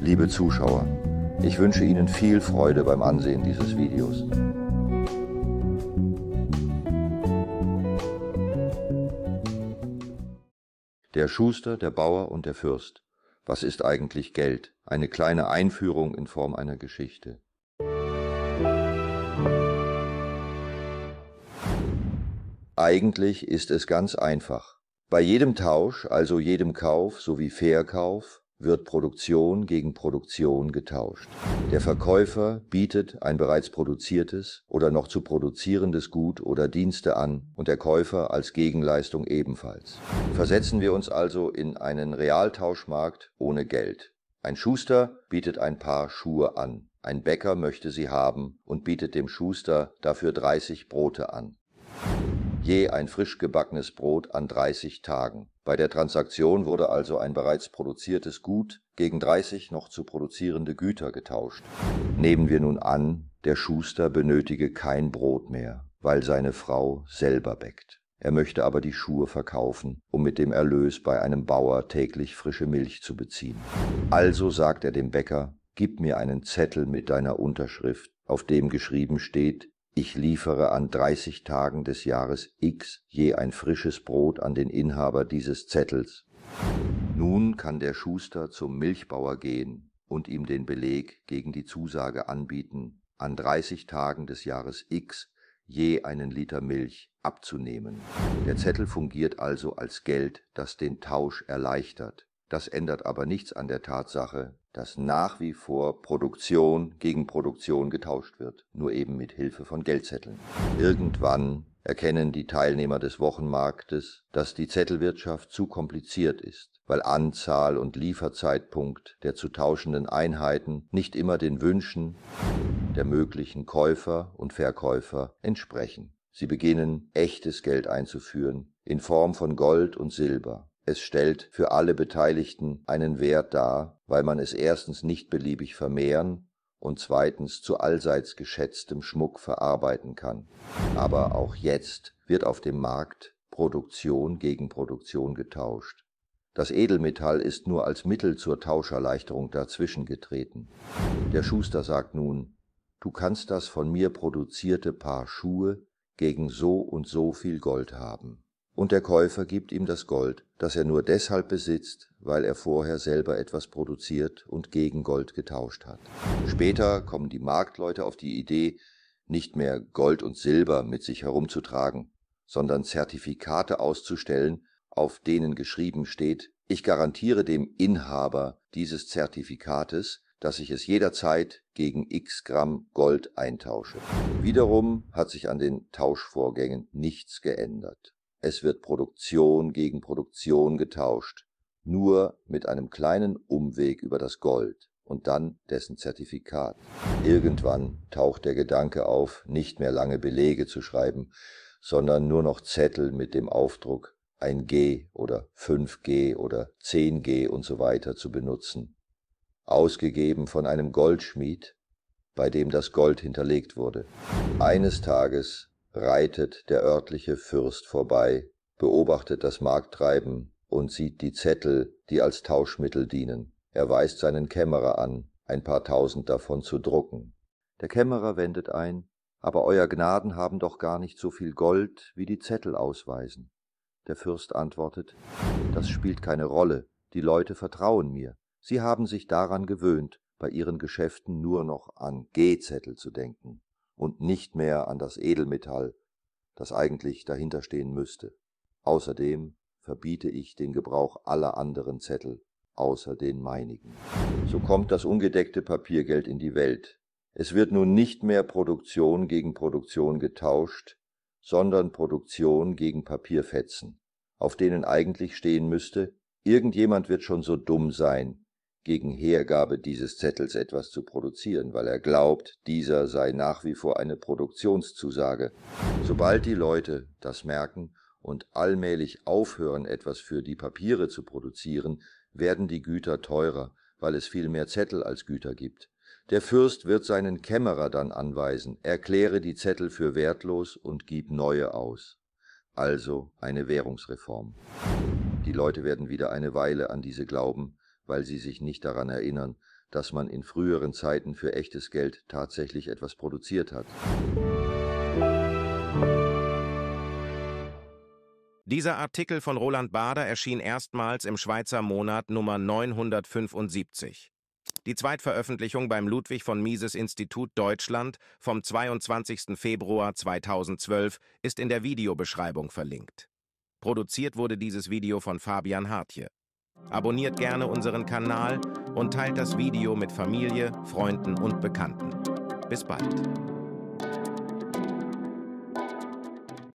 Liebe Zuschauer, ich wünsche Ihnen viel Freude beim Ansehen dieses Videos. Der Schuster, der Bauer und der Fürst. Was ist eigentlich Geld? Eine kleine Einführung in Form einer Geschichte. Eigentlich ist es ganz einfach. Bei jedem Tausch, also jedem Kauf sowie Verkauf, wird Produktion gegen Produktion getauscht. Der Verkäufer bietet ein bereits produziertes oder noch zu produzierendes Gut oder Dienste an und der Käufer als Gegenleistung ebenfalls. Versetzen wir uns also in einen Realtauschmarkt ohne Geld. Ein Schuster bietet ein Paar Schuhe an. Ein Bäcker möchte sie haben und bietet dem Schuster dafür 30 Brote an. Je ein frisch gebackenes Brot an 30 Tagen. Bei der Transaktion wurde also ein bereits produziertes Gut gegen 30 noch zu produzierende Güter getauscht. Nehmen wir nun an, der Schuster benötige kein Brot mehr, weil seine Frau selber bäckt. Er möchte aber die Schuhe verkaufen, um mit dem Erlös bei einem Bauer täglich frische Milch zu beziehen. Also sagt er dem Bäcker: Gib mir einen Zettel mit deiner Unterschrift, auf dem geschrieben steht: Ich liefere an 30 Tagen des Jahres X je ein frisches Brot an den Inhaber dieses Zettels. Nun kann der Schuster zum Milchbauer gehen und ihm den Beleg gegen die Zusage anbieten, an 30 Tagen des Jahres X je einen Liter Milch abzunehmen. Der Zettel fungiert also als Geld, das den Tausch erleichtert. Das ändert aber nichts an der Tatsache, dass nach wie vor Produktion gegen Produktion getauscht wird, nur eben mit Hilfe von Geldzetteln. Irgendwann erkennen die Teilnehmer des Wochenmarktes, dass die Zettelwirtschaft zu kompliziert ist, weil Anzahl und Lieferzeitpunkt der zu tauschenden Einheiten nicht immer den Wünschen der möglichen Käufer und Verkäufer entsprechen. Sie beginnen, echtes Geld einzuführen, in Form von Gold und Silber. Es stellt für alle Beteiligten einen Wert dar, weil man es erstens nicht beliebig vermehren und zweitens zu allseits geschätztem Schmuck verarbeiten kann. Aber auch jetzt wird auf dem Markt Produktion gegen Produktion getauscht. Das Edelmetall ist nur als Mittel zur Tauscherleichterung dazwischen getreten. Der Schuster sagt nun: Du kannst das von mir produzierte Paar Schuhe gegen so und so viel Gold haben. Und der Käufer gibt ihm das Gold, das er nur deshalb besitzt, weil er vorher selber etwas produziert und gegen Gold getauscht hat. Später kommen die Marktleute auf die Idee, nicht mehr Gold und Silber mit sich herumzutragen, sondern Zertifikate auszustellen, auf denen geschrieben steht: Ich garantiere dem Inhaber dieses Zertifikates, dass ich es jederzeit gegen x Gramm Gold eintausche. Wiederum hat sich an den Tauschvorgängen nichts geändert. Es wird Produktion gegen Produktion getauscht, nur mit einem kleinen Umweg über das Gold und dann dessen Zertifikat. Irgendwann taucht der Gedanke auf, nicht mehr lange Belege zu schreiben, sondern nur noch Zettel mit dem Aufdruck 1G oder 5G oder 10G und so weiter zu benutzen, ausgegeben von einem Goldschmied, bei dem das Gold hinterlegt wurde. Eines Tages reitet der örtliche Fürst vorbei, beobachtet das Markttreiben und sieht die Zettel, die als Tauschmittel dienen. Er weist seinen Kämmerer an, ein paar tausend davon zu drucken. Der Kämmerer wendet ein: Aber Euer Gnaden haben doch gar nicht so viel Gold, wie die Zettel ausweisen. Der Fürst antwortet: Das spielt keine Rolle, die Leute vertrauen mir. Sie haben sich daran gewöhnt, bei ihren Geschäften nur noch an G-Zettel zu denken und nicht mehr an das Edelmetall, das eigentlich dahinter stehen müsste. Außerdem verbiete ich den Gebrauch aller anderen Zettel, außer den meinigen. So kommt das ungedeckte Papiergeld in die Welt. Es wird nun nicht mehr Produktion gegen Produktion getauscht, sondern Produktion gegen Papierfetzen, auf denen eigentlich stehen müsste: Irgendjemand wird schon so dumm sein, gegen Hergabe dieses Zettels etwas zu produzieren, weil er glaubt, dieser sei nach wie vor eine Produktionszusage. Sobald die Leute das merken und allmählich aufhören, etwas für die Papiere zu produzieren, werden die Güter teurer, weil es viel mehr Zettel als Güter gibt. Der Fürst wird seinen Kämmerer dann anweisen: Erkläre die Zettel für wertlos und gib neue aus. Also eine Währungsreform. Die Leute werden wieder eine Weile an diese glauben, weil sie sich nicht daran erinnern, dass man in früheren Zeiten für echtes Geld tatsächlich etwas produziert hat. Dieser Artikel von Roland Bader erschien erstmals im Schweizer Monat Nummer 975. Die Zweitveröffentlichung beim Ludwig von Mises Institut Deutschland vom 22. Februar 2012 ist in der Videobeschreibung verlinkt. Produziert wurde dieses Video von Fabian Hartje. Abonniert gerne unseren Kanal und teilt das Video mit Familie, Freunden und Bekannten. Bis bald.